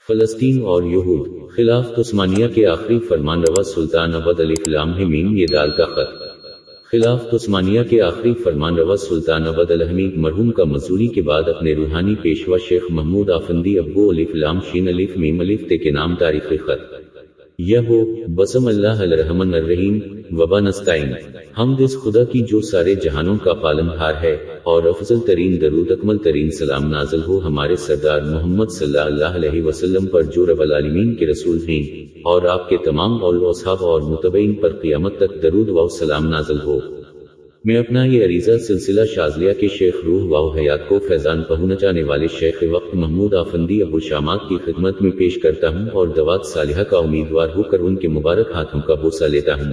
فلسطین اور یہود خلافت عثمانیہ کے آخری فرمان روا سلطان عبد الف لام میم یہ دال کا خط۔ خلافت عثمانیہ کے آخری فرمان روا سلطان عبد الحمید مرحوم کا مزوری کے بعد اپنے روحانی پیشوا شیخ محمود آفندی ابو الف لام شین الف میم الف تے کے نام تاریخی خط۔ یہ ہو بسم اللہ الرحمن الرحیم وبا نستعین۔ حمد اس خدا کی جو سارے جہانوں کا پالنہار ہے، اور افضل ترین درود اکمل ترین سلام نازل ہو ہمارے سردار محمد صلی اللہ علیہ وسلم پر جو رب العالمین کے رسول ہیں، اور آپ کے تمام اول اصحاب اور متبعین پر قیامت تک درود و سلام نازل ہو۔ میں اپنا یہ عریضہ سلسلہ شاذلیہ کے شیخ روح و حیات کو فیضان پہنچانے والے شیخ وقت محمود آفندی ابو شامات کی خدمت میں پیش کرتا ہوں اور دعوات صالحہ کا امیدوار ہو کر ان کے مبارک ہاتھوں کا بوسہ لیتا ہوں۔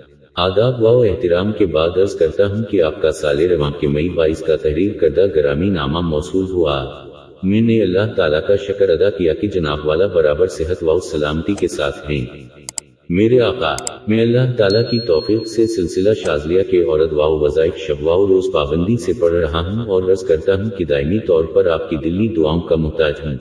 آداب و احترام کے بعد عرض کرتا ہوں کہ آپ کا سال رواں کے مئی 22 کا تحریر کردہ گرامی نامہ موصول ہوا۔ میں نے اللہ تعالیٰ کا شکر ادا کیا کہ جناب والا برابر صحت و سلامتی کے ساتھ ہیں۔ میرے آقا، میں اللہ تعالیٰ کی توفیق سے سلسلہ شاذلیہ کے عورت و وظائف شب و روز پابندی سے پڑھ رہا ہوں اور عرض کرتا ہوں کہ دائمی طور پر آپ کی دلی دعاؤں کا محتاج ہوں۔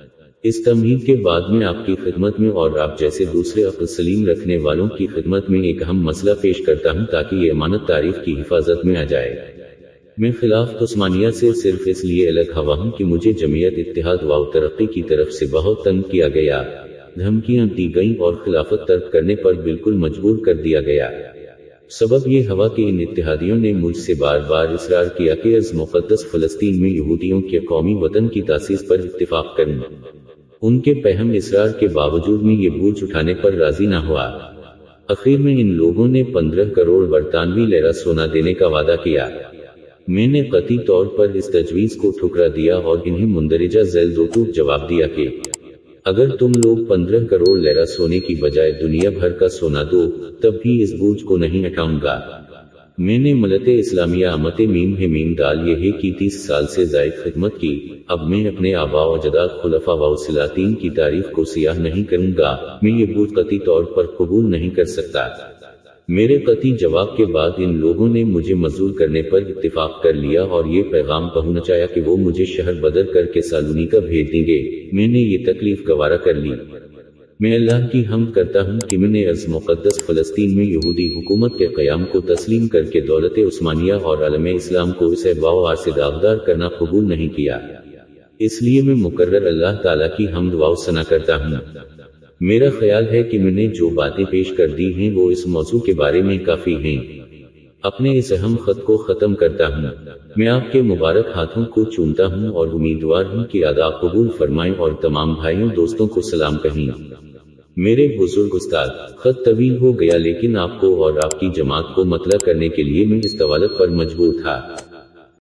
اس تمہید کے بعد میں آپ کی خدمت میں اور آپ جیسے دوسرے عقل سلیم رکھنے والوں کی خدمت میں ایک اہم مسئلہ پیش کرتا ہوں تاکہ یہ امانت تاریخ کی حفاظت میں آ جائے۔ میں خلافت عثمانیہ سے صرف اس لیے الگ ہوا ہوں کہ مجھے جمعیت اتحاد و ترقی کی طرف سے بہت تنگ کیا گیا، دھمکیاں دی گئیں اور خلافت ترک کرنے پر بالکل مجبور کر دیا گیا۔ سبب یہ ہوا کہ ان اتحادیوں نے مجھ سے بار بار اصرار کیا کہ از مقدس فلسطین میں یہودیوں کے قومی وطن کی تاسیس پر اتفاق کروں۔ ان کے پہم اصرار کے باوجود میں یہ بوجھ اٹھانے پر راضی نہ ہوا۔ اخیر میں ان لوگوں نے 15 کروڑ برطانوی لیرہ سونا دینے کا وعدہ کیا۔ میں نے قطعی طور پر اس تجویز کو ٹھکرا دیا اور انہیں مندرجہ ذیل دو ٹوک جواب دیا کہ اگر تم لوگ 15 کروڑ لیرہ سونے کی بجائے دنیا بھر کا سونا دو تب بھی اس بوجھ کو نہیں ہٹاؤں گا۔ میں نے ملت اسلامیہ امت میم میم دال یہ کی 30 سال سے زائد خدمت کی۔ اب میں اپنے آباء و اجداد خلفاء و سلاطین کی تاریخ کو سیاہ نہیں کروں گا۔ میں یہ بوجھ قطعی طور پر قبول نہیں کر سکتا۔ میرے قطعی جواب کے بعد ان لوگوں نے مجھے مزدور کرنے پر اتفاق کر لیا اور یہ پیغام پہنچایا کہ وہ مجھے شہر بدر کر کے سالونیکا بھیج دیں گے۔ میں نے یہ تکلیف گوارا کر لی۔ میں اللہ کی حمد کرتا ہوں کہ میں نے از مقدس فلسطین میں یہودی حکومت کے قیام کو تسلیم کر کے دولت عثمانیہ اور عالم اسلام کو اسے باو سے داغدار کرنا قبول نہیں کیا۔ اس لیے میں مقرر اللہ تعالیٰ کی حمد و ثنا کرتا ہوں۔ میرا خیال ہے کہ میں نے جو باتیں پیش کر دی ہیں وہ اس موضوع کے بارے میں کافی ہیں۔ اپنے اس اہم خط کو ختم کرتا ہوں۔ میں آپ کے مبارک ہاتھوں کو چومتا ہوں اور امیدوار ہوں کہ آداب قبول فرمائیں اور تمام بھائیوں دوستوں کو سلام کہیں۔ میرے بزرگ استاد، خط طویل ہو گیا لیکن آپ کو اور آپ کی جماعت کو مطلع کرنے کے لیے میں اس طوالت پر مجبور تھا۔